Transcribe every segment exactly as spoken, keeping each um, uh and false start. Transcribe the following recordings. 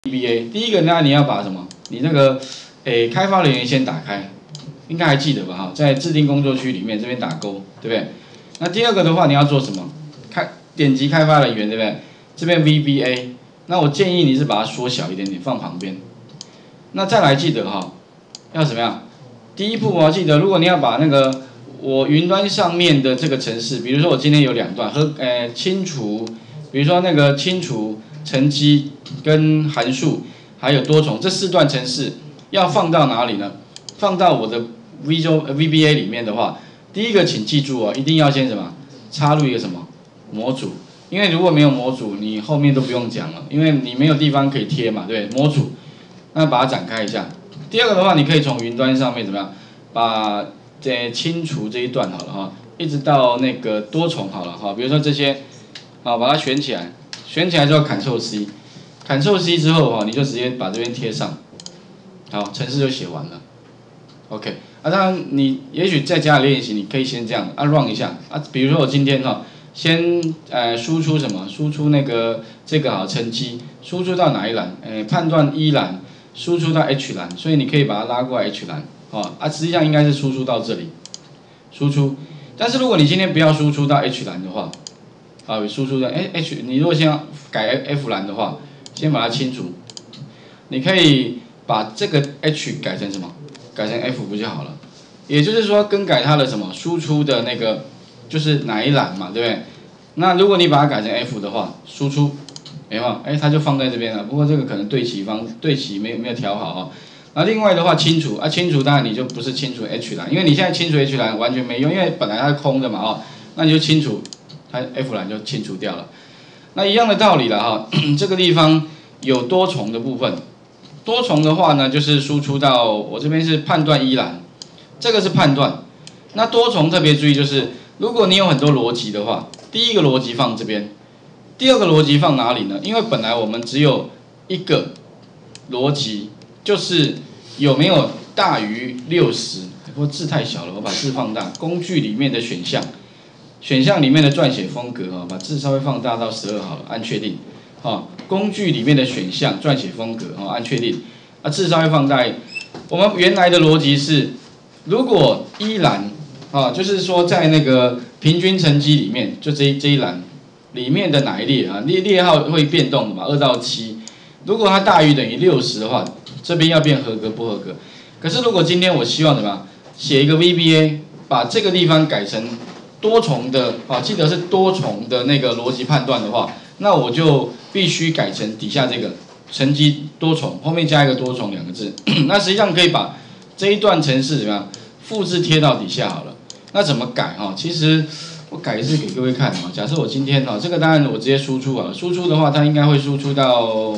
V B A。第一个呢，你要把什么？你那个诶开发人员先打开，应该还记得吧？哈，在制定工作区里面这边打勾，对不对？那第二个的话，你要做什么？开点击开发人员，对不对？这边 V B A， 那我建议你是把它缩小一点点，放旁边。那再来记得哈，要怎么样？第一步我要记得，如果你要把那个我云端上面的这个程式，比如说我今天有两段和呃清除，比如说那个清除乘积跟函数，还有多重这四段程式要放到哪里呢？放到我的 Visual V B A 里面的话，第一个请记住哦，一定要先什么插入一个什么模组，因为如果没有模组，你后面都不用讲了，因为你没有地方可以贴嘛，对不对？模组，那把它展开一下。第二个的话，你可以从云端上面怎么样，把这清除这一段好了哈，一直到那个多重好了哈，比如说这些，好把它选起来，选起来之后 Ctrl C，Ctrl C 之后哈，你就直接把这边贴上，好，程式就写完了 ，OK， 啊，当然你也许在家里练习，你可以先这样啊 run 一下啊，比如说我今天哈，先呃输出什么，输出那个这个好乘积，输出到哪一栏？呃，判断一栏。输出到 H 栏，所以你可以把它拉过来 H 栏，哦啊，实际上应该是输出到这里，输出。但是如果你今天不要输出到 H 栏的话，啊，输出到哎 H， 你如果先要改 F 栏的话，先把它清除。你可以把这个 H 改成什么？改成 F 不就好了？也就是说更改它的什么输出的那个就是哪一栏嘛，对不对？那如果你把它改成 F 的话，输出。有没有？哎，它就放在这边了。不过这个可能对齐方对齐没有没有调好哈。那另外的话，清除啊，清除当然你就不是清除 H 栏，因为你现在清除 H 栏完全没用，因为本来它是空的嘛哦，那你就清除它 F 栏就清除掉了。那一样的道理了哈，这个地方有多重的部分，多重的话呢，就是输出到我这边是判断一栏，这个是判断。那多重特别注意就是，如果你有很多逻辑的话，第一个逻辑放这边。第二个逻辑放哪里呢？因为本来我们只有一个逻辑，就是有没有大于六十。不过字太小了，我把字放大。工具里面的选项，选项里面的撰写风格啊，把字稍微放大到十二好了，按确定。啊，工具里面的选项撰写风格啊，按确定。啊，字稍微放大。我们原来的逻辑是，如果一栏啊，就是说在那个平均乘积里面，就这这一栏。里面的哪一列啊？列列号会变动的嘛，二到七。如果它大于等于六十的话，这边要变合格不合格？可是如果今天我希望怎么样，写一个 V B A， 把这个地方改成多重的啊，记得是多重的那个逻辑判断的话，那我就必须改成底下这个乘积多重，后面加一个多重两个字。那实际上可以把这一段程式怎么样复制贴到底下好了。那怎么改哈？其实。我改一次给各位看啊，假设我今天哈，这个当然我直接输出好了，输出的话它应该会输出到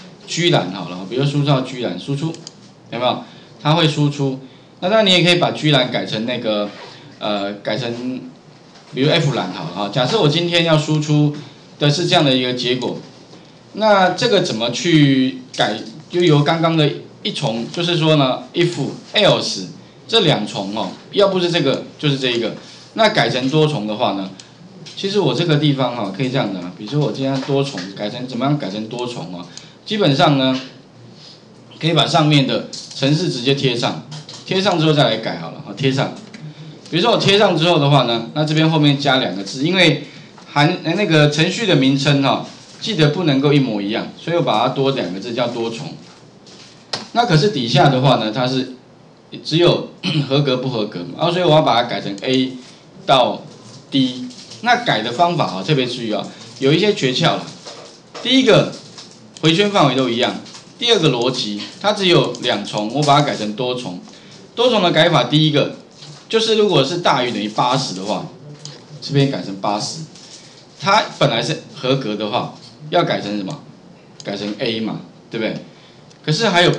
G 栏好了，比如输出到 G 栏输出，有没有？它会输出，那当然你也可以把 G 栏改成那个呃改成比如 F 栏好了哈。假设我今天要输出的是这样的一个结果，那这个怎么去改？就由刚刚的一重，就是说呢 ，if else 这两重哦，要不是这个就是这一个。那改成多重的话呢，其实我这个地方哈可以这样的，比如说我今天多重改成怎么样改成多重啊？基本上呢，可以把上面的程式直接贴上，贴上之后再来改好了，好贴上。比如说我贴上之后的话呢，那这边后面加两个字，因为含那个程序的名称哈，记得不能够一模一样，所以我把它多两个字叫多重。那可是底下的话呢，它是只有合格不合格嘛，然后所以我要把它改成 A。到 D， 那改的方法啊，特别注意啊，有一些诀窍了。第一个回圈范围都一样，第二个逻辑它只有两重，我把它改成多重。多重的改法，第一个就是如果是大于等于八十的话，这边改成八十。它本来是合格的话，要改成什么？改成 A 嘛，对不对？可是还有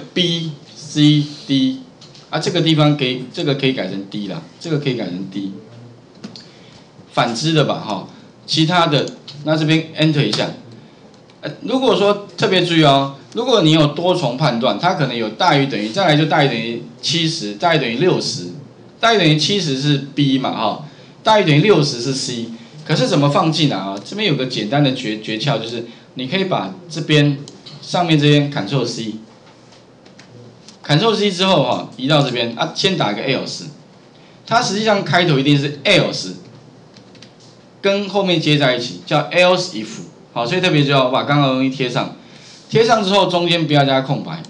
B、C、D 啊，这个地方可以，这个可以改成 D 啦，这个可以改成 D。反之的吧，哈，其他的那这边 Enter 一下，呃，如果说特别注意哦，如果你有多重判断，它可能有大于等于，再来就大于等于七十，大于等于六十，大于等于七十是 B 嘛，哈，大于等于六十是 C， 可是怎么放进来啊？这边有个简单的诀诀窍，就是你可以把这边上面这边 Ctrl C，Ctrl C 之后哈，移到这边啊，先打一个 else， 它实际上开头一定是 else， 跟后面接在一起，叫 else if， 好，所以特别就要把刚刚的东西贴上，贴上之后中间不要加空白，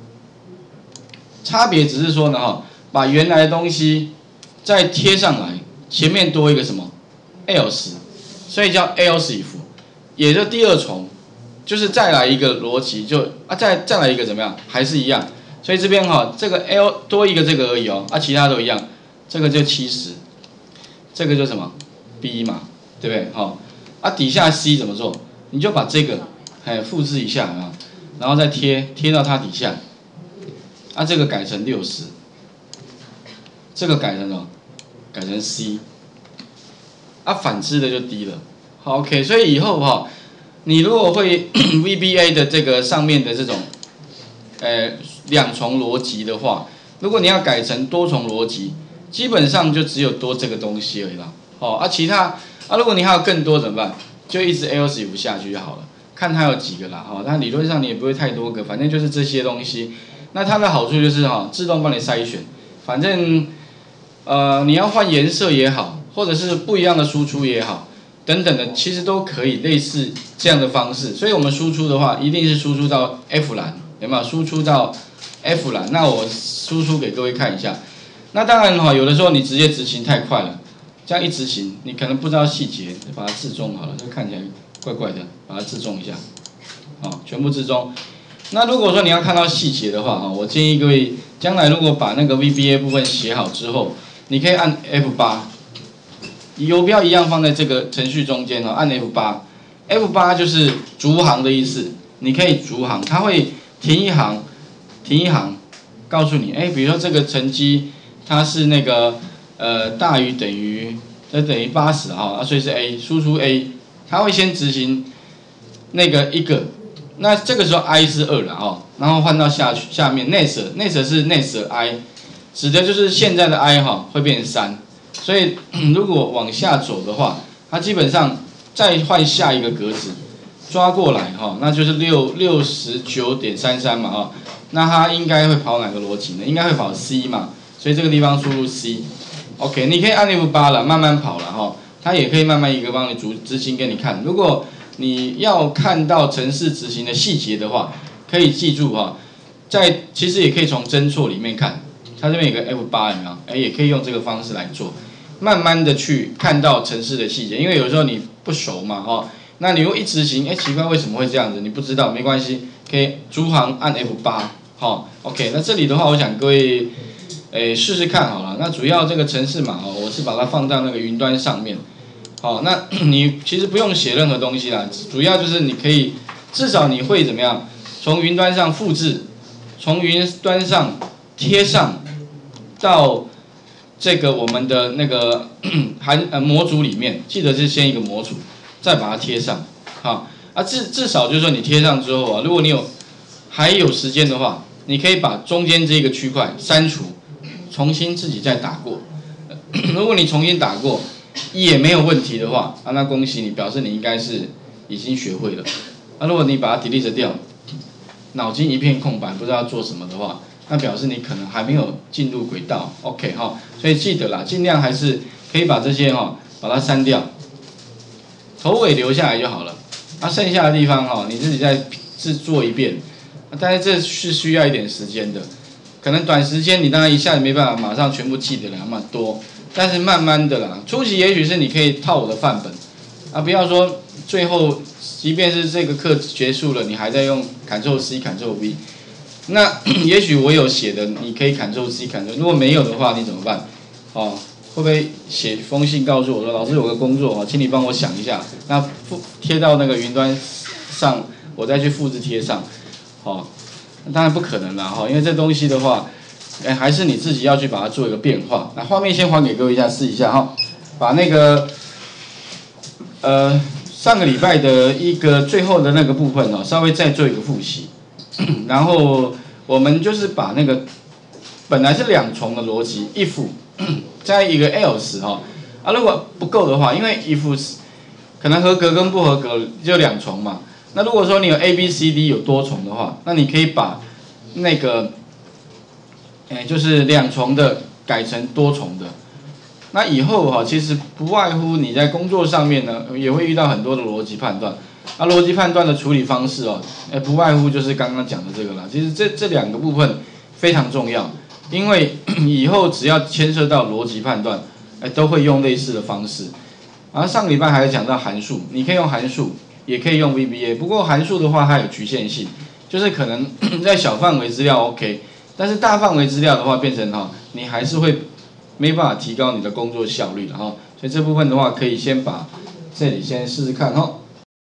差别只是说呢哈，把原来的东西再贴上来，前面多一个什么 else， 所以叫 else if， 也就第二重。就是再来一个逻辑，就啊再再来一个怎么样，还是一样。所以这边哈，这个 L 多一个这个而已哦，啊其他都一样。这个就七十，这个就什么 B 嘛，对不对？好，啊底下 C 怎么做？你就把这个哎复制一下啊，然后再贴贴到它底下。啊这个改成六十，这个改成什么？改成 C。啊反之的就 D 了。好 OK， 所以以后哈。你如果会 V B A 的这个上面的这种，呃两重逻辑的话，如果你要改成多重逻辑，基本上就只有多这个东西而已啦。哦，啊其他啊如果你还有更多怎么办？就一直 else if 下去就好了，看它有几个啦。哦，但理论上你也不会太多个，反正就是这些东西。那它的好处就是哈、哦，自动帮你筛选，反正呃你要换颜色也好，或者是不一样的输出也好。等等的，其实都可以类似这样的方式，所以我们输出的话，一定是输出到 F 栏，有没有？输出到 F 栏，那我输出给各位看一下。那当然哈，有的时候你直接执行太快了，这样一执行，你可能不知道细节，把它自中好了，这看起来怪怪的，把它自中一下，好，全部自中。那如果说你要看到细节的话哈，我建议各位将来如果把那个 V B A 部分写好之后，你可以按 F 八。游标一样放在这个程序中间哦，按 F 八，F 八就是逐行的意思，你可以逐行，它会停一行，停一行，告诉你，哎，比如说这个成绩它是那个呃大于等于，这等于八十啊，所以是 A， 输出 A， 它会先执行那个一个，那这个时候 I 是二了哦，然后换到下去下面 next next 是 next I， 指的就是现在的 I 哈会变成三。所以如果往下走的话，它基本上再换下一个格子，抓过来哈，那就是六六十九点三三嘛哈，那它应该会跑哪个逻辑呢？应该会跑 C 嘛，所以这个地方输入 C。OK， 你可以按 F 八了，慢慢跑了哈，它也可以慢慢一个帮你执执行给你看。如果你要看到程式执行的细节的话，可以记住哈，在其实也可以从侦错里面看。它这边有个 F 八 有没有？哎，也可以用这个方式来做，慢慢的去看到程式的细节，因为有时候你不熟嘛，哈，那你又一执行，哎，奇怪为什么会这样子？你不知道没关系，可以逐行按 F 八，哈 ，OK， 那这里的话，我想各位，哎，试试看好了。那主要这个程式码哦，我是把它放到那个云端上面，好，那你其实不用写任何东西啦，主要就是你可以至少你会怎么样，从云端上复制，从云端上贴上。到这个我们的那个含呃模组里面，记得是先一个模组，再把它贴上，好啊至至少就是说你贴上之后啊，如果你有还有时间的话，你可以把中间这个区块删除，重新自己再打过。如果你重新打过也没有问题的话，啊那恭喜你，表示你应该是已经学会了。啊如果你把它 delete 掉，脑筋一片空白，不知道做什么的话。那表示你可能还没有进入轨道 ，OK 哈，所以记得啦，尽量还是可以把这些哈把它删掉，头尾留下来就好了。那、啊、剩下的地方哈，你自己再制作一遍，但是这是需要一点时间的，可能短时间你当然一下子没办法马上全部记得了那么多，但是慢慢的啦，初期也许是你可以套我的范本，啊不要说最后即便是这个课结束了，你还在用 Ctrl C、Ctrl V。那也许我有写的，你可以 Ctrl C、Ctrl， 如果没有的话，你怎么办？哦，会不会写封信告诉我说，老师有个工作哦，请你帮我想一下，那复贴到那个云端上，我再去复制贴上，哦，当然不可能啦哈，因为这东西的话，哎，还是你自己要去把它做一个变化。那画面先还给各位一下，试一下哈，把那个呃上个礼拜的一个最后的那个部分哦，稍微再做一个复习。然后我们就是把那个本来是两重的逻辑 if 再一个 else 哈啊，如果不够的话，因为 if 可能合格跟不合格就两重嘛， 那如果说你有 A B C D 有多重的话，那你可以把那个，哎，就是两重的改成多重的。那以后哈，其实不外乎你在工作上面呢，也会遇到很多的逻辑判断。那逻辑判断的处理方式哦，哎，不外乎就是刚刚讲的这个啦。其实这这两个部分非常重要，因为以后只要牵涉到逻辑判断，哎，都会用类似的方式。然后上个礼拜还有讲到函数，你可以用函数，也可以用 V B A。不过函数的话，它有局限性，就是可能在小范围资料 OK， 但是大范围资料的话，变成哈，你还是会没办法提高你的工作效率的哈。所以这部分的话，可以先把这里先试试看哈。